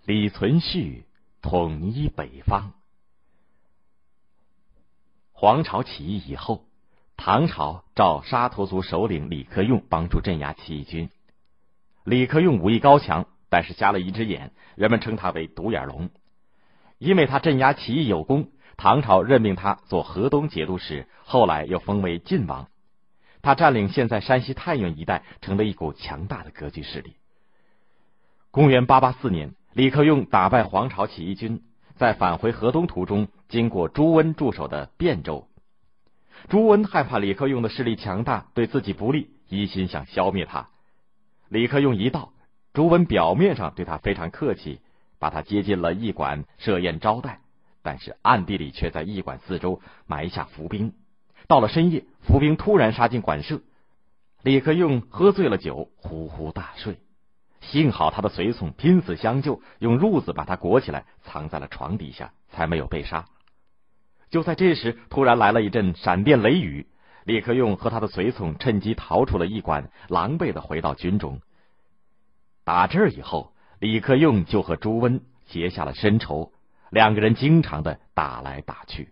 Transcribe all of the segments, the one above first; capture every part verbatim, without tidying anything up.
李存勖统一北方。黄巢起义以后，唐朝召沙陀族首领李克用帮助镇压起义军。李克用武艺高强，但是瞎了一只眼，人们称他为独眼龙。因为他镇压起义有功，唐朝任命他做河东节度使，后来又封为晋王。他占领现在山西太原一带，成了一股强大的割据势力。公元八八四年，李克用打败黄巢起义军，在返回河东途中，经过朱温驻守的汴州。朱温害怕李克用的势力强大，对自己不利，一心想消灭他。李克用一到，朱温表面上对他非常客气，把他接进了驿馆设宴招待，但是暗地里却在驿馆四周埋下伏兵。到了深夜，伏兵突然杀进馆舍，李克用喝醉了酒，呼呼大睡。幸好他的随从拼死相救，用褥子把他裹起来，藏在了床底下，才没有被杀。就在这时，突然来了一阵闪电雷雨，李克用和他的随从趁机逃出了驿馆，狼狈地回到军中。打这儿以后，李克用就和朱温结下了深仇，两个人经常的打来打去。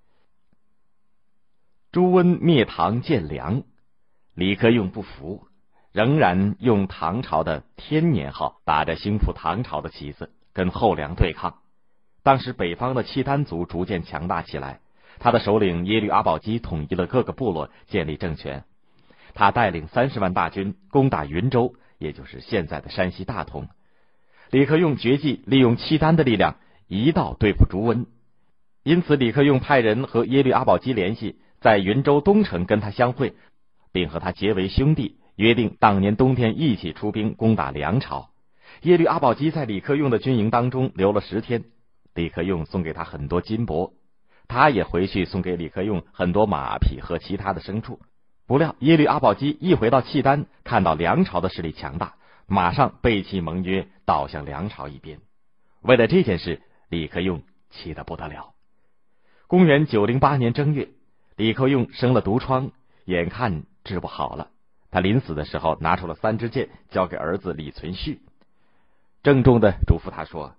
朱温灭唐建梁，李克用不服，仍然用唐朝的天年号打着兴复唐朝的旗子，跟后梁对抗。当时北方的契丹族逐渐强大起来，他的首领耶律阿保机统一了各个部落，建立政权。他带领三十万大军攻打云州，也就是现在的山西大同。李克用决计利用契丹的力量一道对付朱温，因此李克用派人和耶律阿保机联系，在云州东城跟他相会，并和他结为兄弟，约定当年冬天一起出兵攻打梁朝。耶律阿保机在李克用的军营当中留了十天，李克用送给他很多金帛，他也回去送给李克用很多马匹和其他的牲畜。不料耶律阿保机一回到契丹，看到梁朝的势力强大，马上背弃盟约，倒向梁朝一边。为了这件事，李克用气得不得了。公元九零八年正月，李克用生了毒疮，眼看治不好了，他临死的时候拿出了三支箭，交给儿子李存勖，郑重的嘱咐他说：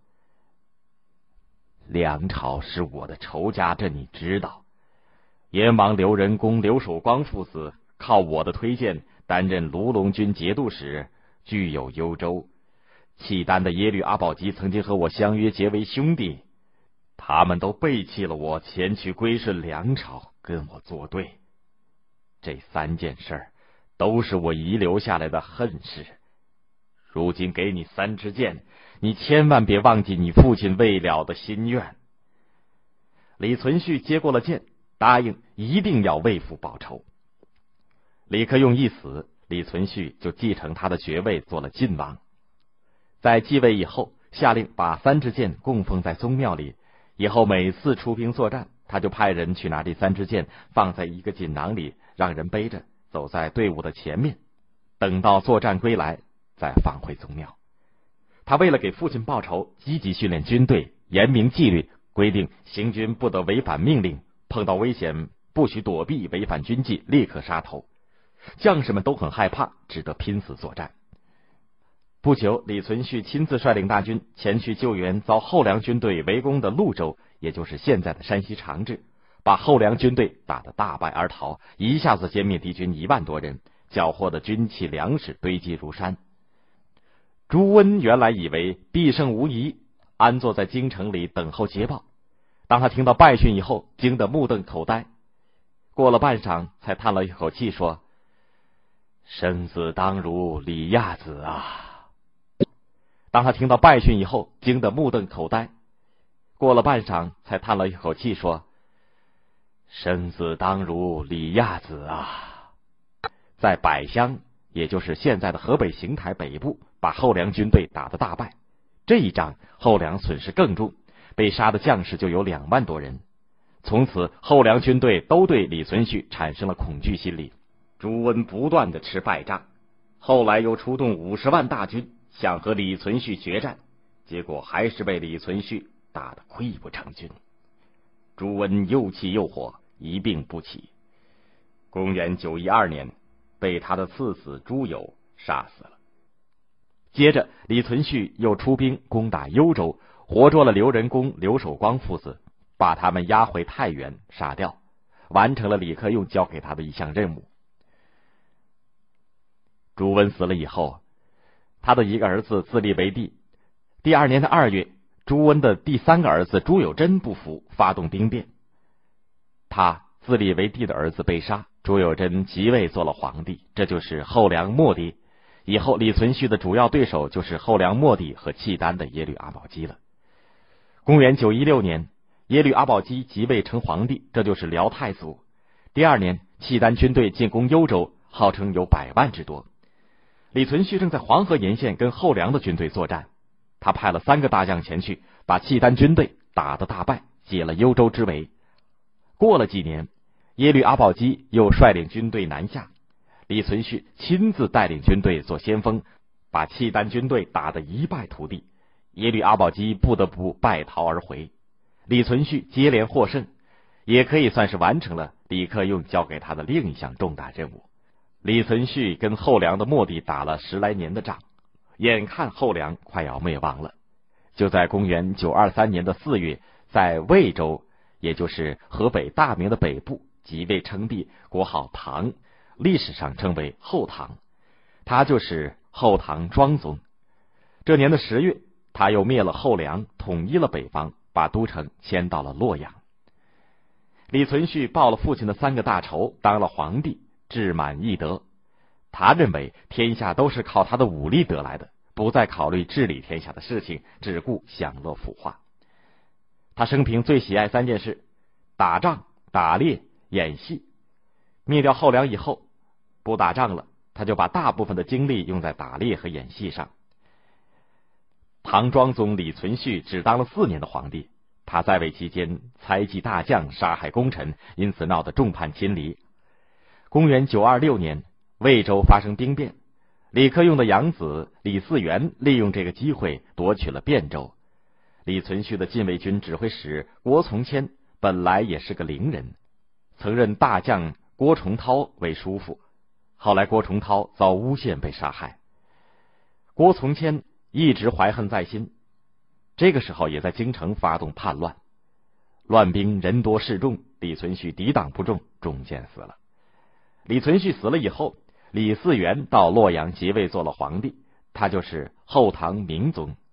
梁朝是我的仇家，这你知道。燕王刘仁恭、刘守光父子靠我的推荐担任卢龙军节度使，具有幽州。契丹的耶律阿保机曾经和我相约结为兄弟，他们都背弃了我，前去归顺梁朝，跟我作对。这三件事儿都是我遗留下来的恨事。如今给你三支箭，你千万别忘记你父亲未了的心愿。李存勖接过了箭，答应一定要为父报仇。李克用一死，李存勖就继承他的爵位，做了晋王。在继位以后，下令把三支箭供奉在宗庙里，以后每次出兵作战，他就派人去拿这三支箭放在一个锦囊里，让人背着走在队伍的前面，等到作战归来再放回宗庙。他为了给父亲报仇，积极训练军队，严明纪律，规定行军不得违反命令，碰到危险不许躲避，违反军纪立刻杀头。将士们都很害怕，只得拼死作战。不久，李存勖亲自率领大军前去救援遭后梁军队围攻的潞州，也就是现在的山西长治，把后梁军队打得大败而逃，一下子歼灭敌军一万多人，缴获的军器粮食堆积如山。朱温原来以为必胜无疑，安坐在京城里等候捷报。当他听到败讯以后，惊得目瞪口呆。过了半晌，才叹了一口气说：生子当如李亚子啊！当他听到败讯以后，惊得目瞪口呆。过了半晌，才叹了一口气说：生子当如李亚子啊！在百乡，也就是现在的河北邢台北部，把后梁军队打得大败。这一仗后梁损失更重，被杀的将士就有两万多人。从此后梁军队都对李存勖产生了恐惧心理。朱温不断的吃败仗，后来又出动五十万大军想和李存勖决战，结果还是被李存勖打得溃不成军。朱温又气又火，一病不起。公元九一二年，被他的次子朱友杀死了。 接着，李存勖又出兵攻打幽州，活捉了刘仁恭、刘守光父子，把他们押回太原杀掉，完成了李克用交给他的一项任务。朱温死了以后，他的一个儿子自立为帝。第二年的二月，朱温的第三个儿子朱友贞不服，发动兵变。他自立为帝的儿子被杀，朱友贞即位做了皇帝，这就是后梁末帝。以后李存勖的主要对手就是后梁末帝和契丹的耶律阿保机了。公元九一六年，耶律阿保机即位成皇帝，这就是辽太祖。第二年，契丹军队进攻幽州，号称有百万之多。李存勖正在黄河沿线跟后梁的军队作战，他派了三个大将前去，把契丹军队打得大败，解了幽州之围。过了几年，耶律阿保机又率领军队南下，李存勖亲自带领军队做先锋，把契丹军队打得一败涂地。耶律阿保机不得不败逃而回，李存勖接连获胜，也可以算是完成了李克用交给他的另一项重大任务。李存勖跟后梁的末帝打了十来年的仗，眼看后梁快要灭亡了。就在公元九二三年的四月，在魏州，也就是河北大名的北部，即位称帝，国号唐，历史上称为后唐，他就是后唐庄宗。这年的十月，他又灭了后梁，统一了北方，把都城迁到了洛阳。李存勖报了父亲的三个大仇，当了皇帝，志满意得。他认为天下都是靠他的武力得来的，不再考虑治理天下的事情，只顾享乐腐化。他生平最喜爱三件事：打仗、打猎、演戏。灭掉后梁以后，不打仗了，他就把大部分的精力用在打猎和演戏上。唐庄宗李存勖只当了四年的皇帝，他在位期间猜忌大将，杀害功臣，因此闹得众叛亲离。公元九二六年，魏州发生兵变，李克用的养子李嗣源利用这个机会夺取了汴州。李存勖的禁卫军指挥使郭从谦本来也是个伶人，曾任大将郭崇韬为叔父，后来郭崇韬遭诬陷被杀害。郭从谦一直怀恨在心，这个时候也在京城发动叛乱，乱兵人多势众，李存勖抵挡不住，中箭死了。李存勖死了以后，李嗣源到洛阳即位做了皇帝，他就是后唐明宗。